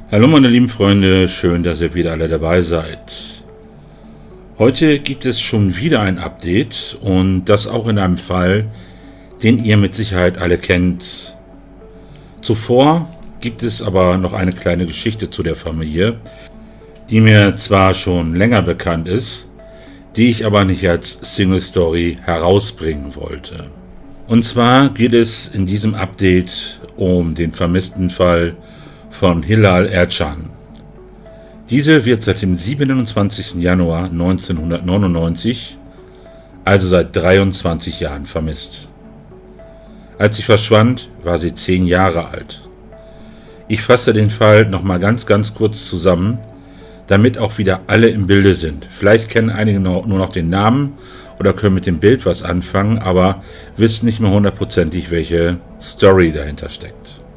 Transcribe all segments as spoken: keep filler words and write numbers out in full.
Hallo meine lieben Freunde, schön, dass ihr wieder alle dabei seid. Heute gibt es schon wieder ein Update und das auch in einem Fall, den ihr mit Sicherheit alle kennt. Zuvor gibt es aber noch eine kleine Geschichte zu der Familie, die mir zwar schon länger bekannt ist, die ich aber nicht als Single Story herausbringen wollte. Und zwar geht es in diesem Update um den vermissten Fall von Hilal Ercan. Diese wird seit dem siebenundzwanzigsten Januar neunzehnhundertneunundneunzig, also seit dreiundzwanzig Jahren, vermisst. Als sie verschwand, war sie zehn Jahre alt. Ich fasse den Fall nochmal ganz, ganz kurz zusammen, damit auch wieder alle im Bilde sind. Vielleicht kennen einige nur noch den Namen oder können mit dem Bild was anfangen, aber wissen nicht mehr hundertprozentig, welche Story dahinter steckt.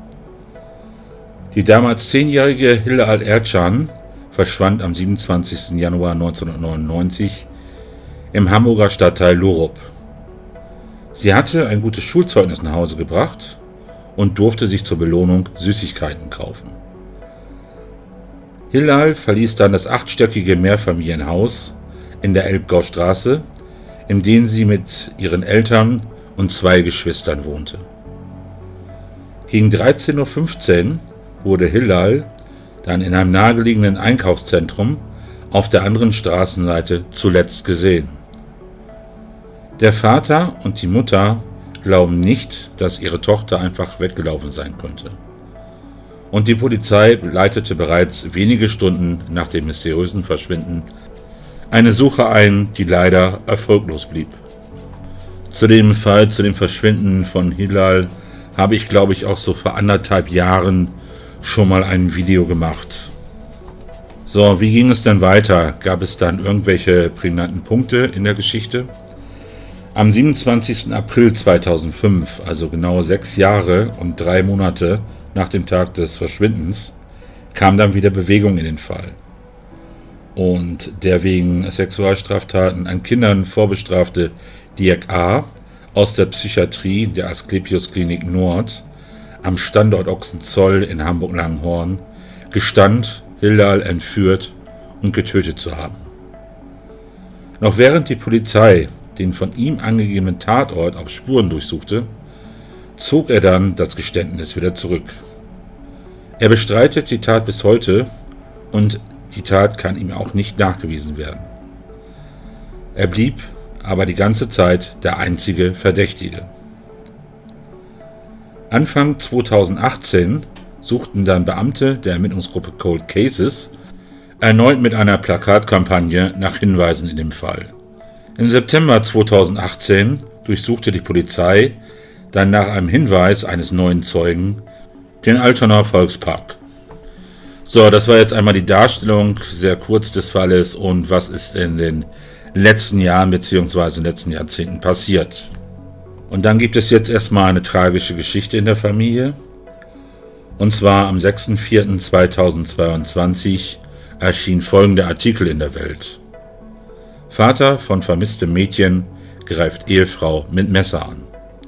Die damals zehnjährige Hilal Ercan verschwand am siebenundzwanzigsten Januar neunzehnhundertneunundneunzig im Hamburger Stadtteil Lurup. Sie hatte ein gutes Schulzeugnis nach Hause gebracht und durfte sich zur Belohnung Süßigkeiten kaufen. Hilal verließ dann das achtstöckige Mehrfamilienhaus in der Elbgaustraße, in dem sie mit ihren Eltern und zwei Geschwistern wohnte. Gegen dreizehn Uhr fünfzehn wurde Hilal dann in einem nahegelegenen Einkaufszentrum auf der anderen Straßenseite zuletzt gesehen. Der Vater und die Mutter glauben nicht, dass ihre Tochter einfach weggelaufen sein könnte. Und die Polizei leitete bereits wenige Stunden nach dem mysteriösen Verschwinden eine Suche ein, die leider erfolglos blieb. Zu dem Fall, zu dem Verschwinden von Hilal, habe ich, glaube ich, auch so vor anderthalb Jahren schon mal ein Video gemacht. So, wie ging es dann weiter? Gab es dann irgendwelche prägnanten Punkte in der Geschichte? Am siebenundzwanzigsten April zweitausendfünf, also genau sechs Jahre und drei Monate nach dem Tag des Verschwindens, kam dann wieder Bewegung in den Fall. Und der wegen Sexualstraftaten an Kindern vorbestrafte Dirk A. aus der Psychiatrie der Asklepios Klinik Nord am Standort Ochsenzoll in Hamburg-Langenhorn gestand, Hilal entführt und getötet zu haben. Noch während die Polizei den von ihm angegebenen Tatort auf Spuren durchsuchte, zog er dann das Geständnis wieder zurück. Er bestreitet die Tat bis heute und die Tat kann ihm auch nicht nachgewiesen werden. Er blieb aber die ganze Zeit der einzige Verdächtige. Anfang zweitausendachtzehn suchten dann Beamte der Ermittlungsgruppe Cold Cases erneut mit einer Plakatkampagne nach Hinweisen in dem Fall. Im September zweitausendachtzehn durchsuchte die Polizei dann nach einem Hinweis eines neuen Zeugen den Altonaer Volkspark. So, das war jetzt einmal die Darstellung sehr kurz des Falles und was ist in den letzten Jahren bzw. in den letzten Jahrzehnten passiert. Und dann gibt es jetzt erstmal eine tragische Geschichte in der Familie. Und zwar am sechsten vierten zweitausendzweiundzwanzig erschien folgender Artikel in der Welt. Vater von vermisstem Mädchen greift Ehefrau mit Messer an.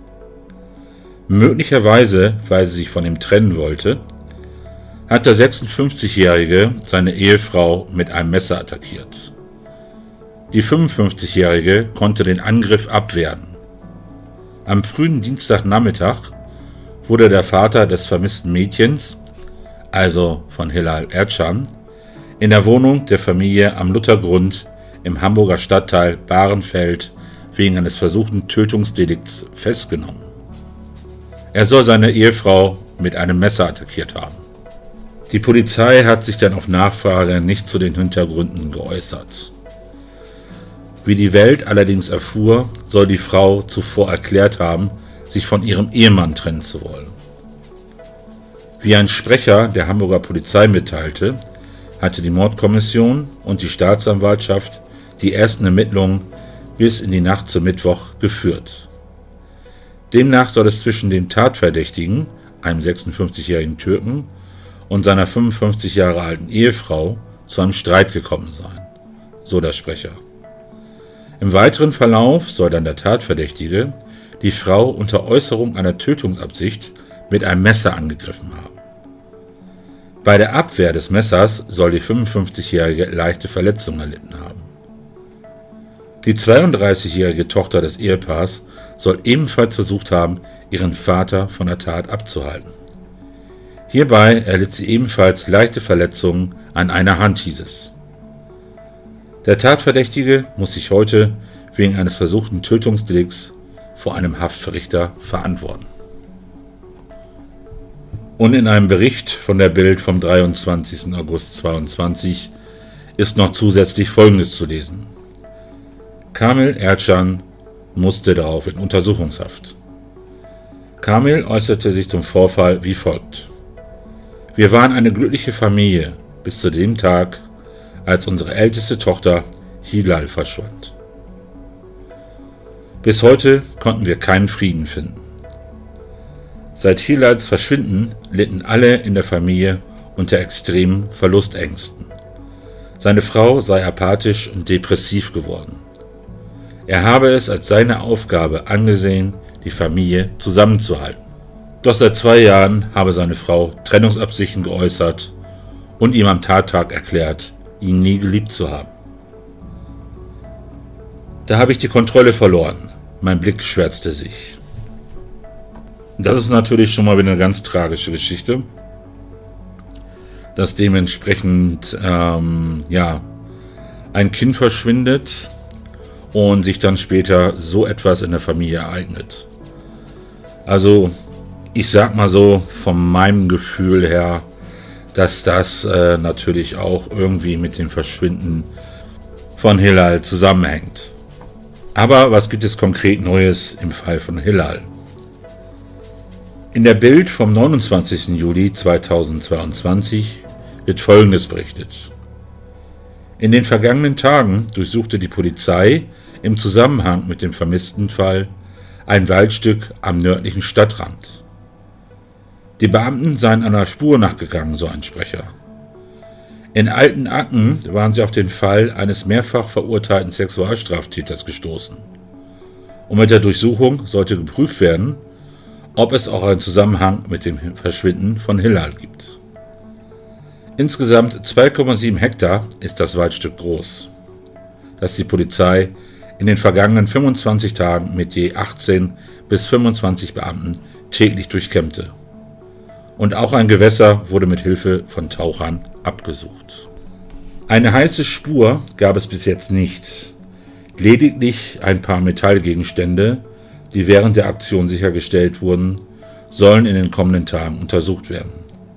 Möglicherweise, weil sie sich von ihm trennen wollte, hat der sechsundfünfzigjährige seine Ehefrau mit einem Messer attackiert. Die fünfundfünfzigjährige konnte den Angriff abwehren. Am frühen Dienstagnachmittag wurde der Vater des vermissten Mädchens, also von Hilal Ercan, in der Wohnung der Familie am Luthergrund im Hamburger Stadtteil Bahrenfeld wegen eines versuchten Tötungsdelikts festgenommen. Er soll seine Ehefrau mit einem Messer attackiert haben. Die Polizei hat sich dann auf Nachfrage nicht zu den Hintergründen geäußert. Wie die Welt allerdings erfuhr, soll die Frau zuvor erklärt haben, sich von ihrem Ehemann trennen zu wollen. Wie ein Sprecher der Hamburger Polizei mitteilte, hatte die Mordkommission und die Staatsanwaltschaft die ersten Ermittlungen bis in die Nacht zum Mittwoch geführt. Demnach soll es zwischen dem Tatverdächtigen, einem sechsundfünfzigjährigen Türken, und seiner fünfundfünfzig Jahre alten Ehefrau zu einem Streit gekommen sein, so der Sprecher. Im weiteren Verlauf soll dann der Tatverdächtige die Frau unter Äußerung einer Tötungsabsicht mit einem Messer angegriffen haben. Bei der Abwehr des Messers soll die fünfundfünfzigjährige leichte Verletzungen erlitten haben. Die zweiunddreißigjährige Tochter des Ehepaars soll ebenfalls versucht haben, ihren Vater von der Tat abzuhalten. Hierbei erlitt sie ebenfalls leichte Verletzungen an einer Hand, hieß es. Der Tatverdächtige muss sich heute wegen eines versuchten Tötungsdelikts vor einem Haftverrichter verantworten. Und in einem Bericht von der Bild vom dreiundzwanzigsten August zweitausendzweiundzwanzig ist noch zusätzlich Folgendes zu lesen. Kamil Ercan musste darauf in Untersuchungshaft. Kamil äußerte sich zum Vorfall wie folgt: Wir waren eine glückliche Familie bis zu dem Tag, als unsere älteste Tochter Hilal verschwand. Bis heute konnten wir keinen Frieden finden. Seit Hilals Verschwinden litten alle in der Familie unter extremen Verlustängsten. Seine Frau sei apathisch und depressiv geworden. Er habe es als seine Aufgabe angesehen, die Familie zusammenzuhalten. Doch seit zwei Jahren habe seine Frau Trennungsabsichten geäußert und ihm am Tattag erklärt, ihn nie geliebt zu haben. Da habe ich die Kontrolle verloren. Mein Blick schwärzte sich. Das ist natürlich schon mal wieder eine ganz tragische Geschichte, dass dementsprechend ähm, ja, ein Kind verschwindet und sich dann später so etwas in der Familie ereignet. Also ich sag mal so von meinem Gefühl her, dass das äh, natürlich auch irgendwie mit dem Verschwinden von Hilal zusammenhängt. Aber was gibt es konkret Neues im Fall von Hilal? In der Bild vom neunundzwanzigsten Juli zweitausendzweiundzwanzig wird Folgendes berichtet. In den vergangenen Tagen durchsuchte die Polizei im Zusammenhang mit dem vermissten Fall ein Waldstück am nördlichen Stadtrand. Die Beamten seien einer Spur nachgegangen, so ein Sprecher. In alten Akten waren sie auf den Fall eines mehrfach verurteilten Sexualstraftäters gestoßen. Und mit der Durchsuchung sollte geprüft werden, ob es auch einen Zusammenhang mit dem Verschwinden von Hilal gibt. Insgesamt zwei Komma sieben Hektar ist das Waldstück groß, das die Polizei in den vergangenen fünfundzwanzig Tagen mit je achtzehn bis fünfundzwanzig Beamten täglich durchkämmte. Und auch ein Gewässer wurde mit Hilfe von Tauchern abgesucht. Eine heiße Spur gab es bis jetzt nicht, lediglich ein paar Metallgegenstände, die während der Aktion sichergestellt wurden, sollen in den kommenden Tagen untersucht werden.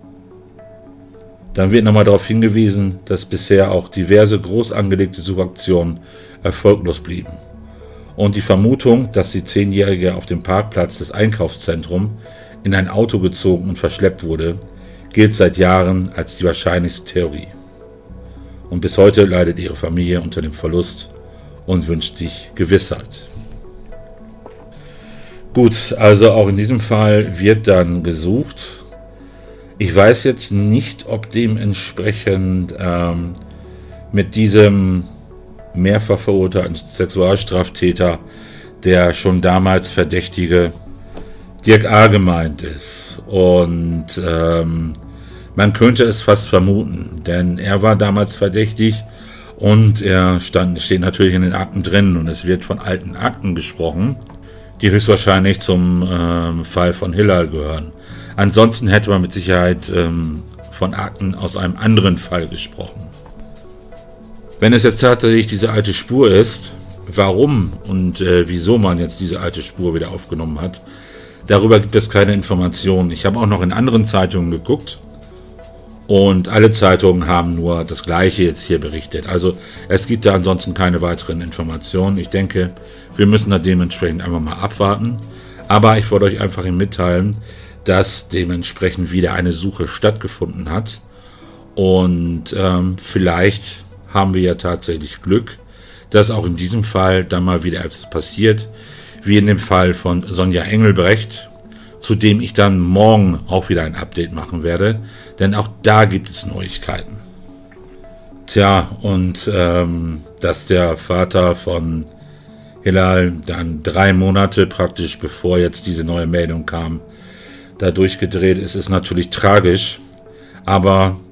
Dann wird nochmal darauf hingewiesen, dass bisher auch diverse groß angelegte Suchaktionen erfolglos blieben. Und die Vermutung, dass die Zehnjährige auf dem Parkplatz des Einkaufszentrums in ein Auto gezogen und verschleppt wurde, gilt seit Jahren als die wahrscheinlichste Theorie. Und bis heute leidet ihre Familie unter dem Verlust und wünscht sich Gewissheit. Gut, also auch in diesem Fall wird dann gesucht. Ich weiß jetzt nicht, ob dementsprechend ähm, mit diesem mehrfach verurteilten Sexualstraftäter der schon damals verdächtige Dirk A. gemeint ist. Und ähm, man könnte es fast vermuten, denn er war damals verdächtig und er stand, steht natürlich in den Akten drin und es wird von alten Akten gesprochen, die höchstwahrscheinlich zum ähm, Fall von Hilal gehören. Ansonsten hätte man mit Sicherheit ähm, von Akten aus einem anderen Fall gesprochen. Wenn es jetzt tatsächlich diese alte Spur ist, warum und äh, wieso man jetzt diese alte Spur wieder aufgenommen hat, darüber gibt es keine Informationen. Ich habe auch noch in anderen Zeitungen geguckt und alle Zeitungen haben nur das Gleiche jetzt hier berichtet. Also es gibt da ansonsten keine weiteren Informationen. Ich denke, wir müssen da dementsprechend einfach mal abwarten. Aber ich wollte euch einfach mitteilen, dass dementsprechend wieder eine Suche stattgefunden hat. Und ähm, vielleicht haben wir ja tatsächlich Glück, dass auch in diesem Fall dann mal wieder etwas passiert, wie in dem Fall von Sonja Engelbrecht, zu dem ich dann morgen auch wieder ein Update machen werde, denn auch da gibt es Neuigkeiten. Tja, und ähm, dass der Vater von Hilal dann drei Monate praktisch bevor jetzt diese neue Meldung kam, da durchgedreht ist, ist natürlich tragisch, aber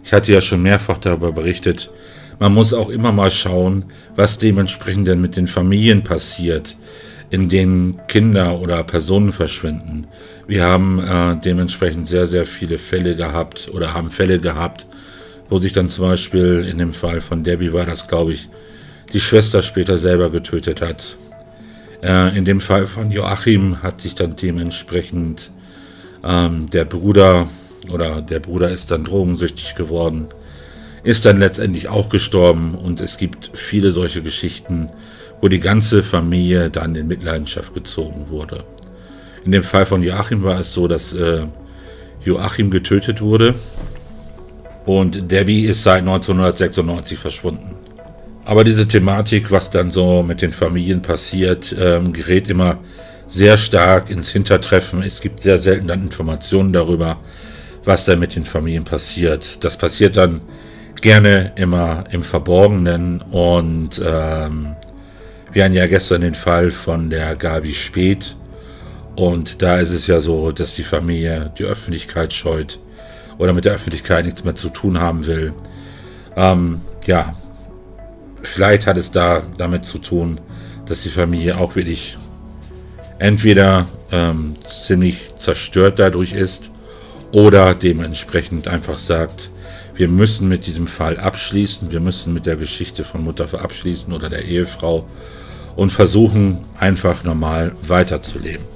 Ich hatte ja schon mehrfach darüber berichtet, man muss auch immer mal schauen, was dementsprechend denn mit den Familien passiert, in denen Kinder oder Personen verschwinden. Wir haben äh, dementsprechend sehr, sehr viele Fälle gehabt oder haben Fälle gehabt, wo sich dann zum Beispiel in dem Fall von Debbie war das, glaube ich, die Schwester später selber getötet hat. Äh, in dem Fall von Joachim hat sich dann dementsprechend ähm, der Bruder oder der Bruder ist dann drogensüchtig geworden, ist dann letztendlich auch gestorben und es gibt viele solche Geschichten, wo die ganze Familie dann in Mitleidenschaft gezogen wurde. In dem Fall von Joachim war es so, dass äh, Joachim getötet wurde und Debbie ist seit neunzehnhundertsechsundneunzig verschwunden. Aber diese Thematik, was dann so mit den Familien passiert, ähm, gerät immer sehr stark ins Hintertreffen. Es gibt sehr selten dann Informationen darüber, was da mit den Familien passiert. Das passiert dann gerne immer im Verborgenen und ähm, wir hatten ja gestern den Fall von der Gabi Speth und da ist es ja so, dass die Familie die Öffentlichkeit scheut oder mit der Öffentlichkeit nichts mehr zu tun haben will. Ähm, ja, vielleicht hat es da damit zu tun, dass die Familie auch wirklich entweder ähm, ziemlich zerstört dadurch ist oder dementsprechend einfach sagt, wir müssen mit diesem Fall abschließen, wir müssen mit der Geschichte von Mutter abschließen oder der Ehefrau und versuchen einfach normal weiterzuleben.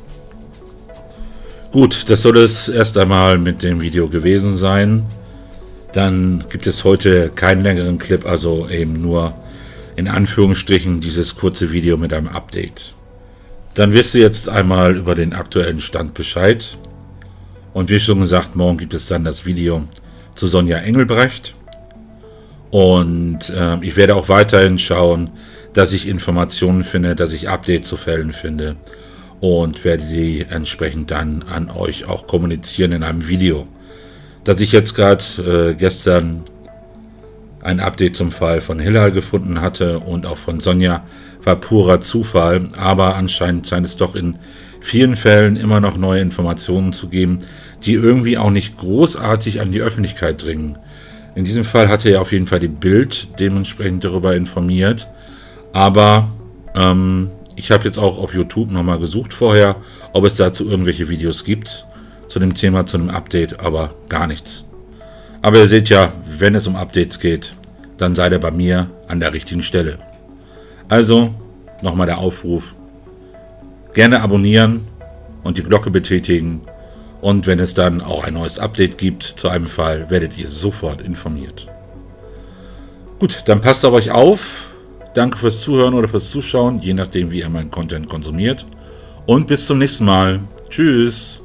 Gut, das soll es erst einmal mit dem Video gewesen sein. Dann gibt es heute keinen längeren Clip, also eben nur in Anführungsstrichen dieses kurze Video mit einem Update. Dann wisst ihr jetzt einmal über den aktuellen Stand Bescheid. Und wie schon gesagt, morgen gibt es dann das Video zu Sonja Engelbrecht. Und äh, ich werde auch weiterhin schauen, dass ich Informationen finde, dass ich Updates zu Fällen finde. Und werde die entsprechend dann an euch auch kommunizieren in einem Video. Dass ich jetzt gerade äh, gestern ein Update zum Fall von Hillel gefunden hatte und auch von Sonja, war purer Zufall, aber anscheinend scheint es doch in vielen Fällen immer noch neue Informationen zu geben, die irgendwie auch nicht großartig an die Öffentlichkeit dringen. In diesem Fall hatte ja auf jeden Fall die Bild dementsprechend darüber informiert, aber ähm, ich habe jetzt auch auf YouTube nochmal gesucht vorher, ob es dazu irgendwelche Videos gibt, zu dem Thema, zu einem Update, aber gar nichts. Aber ihr seht ja, wenn es um Updates geht, dann seid ihr bei mir an der richtigen Stelle. Also, nochmal der Aufruf, gerne abonnieren und die Glocke betätigen. Und wenn es dann auch ein neues Update gibt zu einem Fall, werdet ihr sofort informiert. Gut, dann passt auf euch auf. Danke fürs Zuhören oder fürs Zuschauen, je nachdem wie ihr meinen Content konsumiert. Und bis zum nächsten Mal. Tschüss.